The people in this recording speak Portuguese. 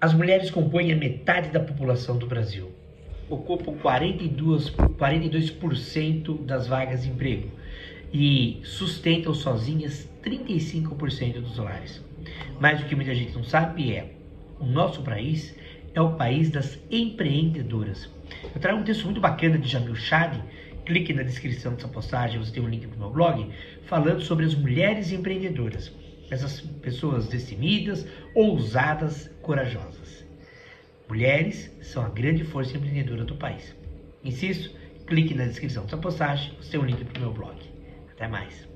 As mulheres compõem a metade da população do Brasil. Ocupam 42% das vagas de emprego e sustentam sozinhas 35% dos lares. Mas o que muita gente não sabe é, o nosso país é o país das empreendedoras. Eu trago um texto muito bacana de Jamil Chad, clique na descrição dessa postagem, você tem um link para o meu blog, falando sobre as mulheres empreendedoras. Essas pessoas destemidas, ousadas, corajosas. Mulheres são a grande força empreendedora do país. Insisto, clique na descrição dessa postagem, você tem um link para o meu blog. Até mais.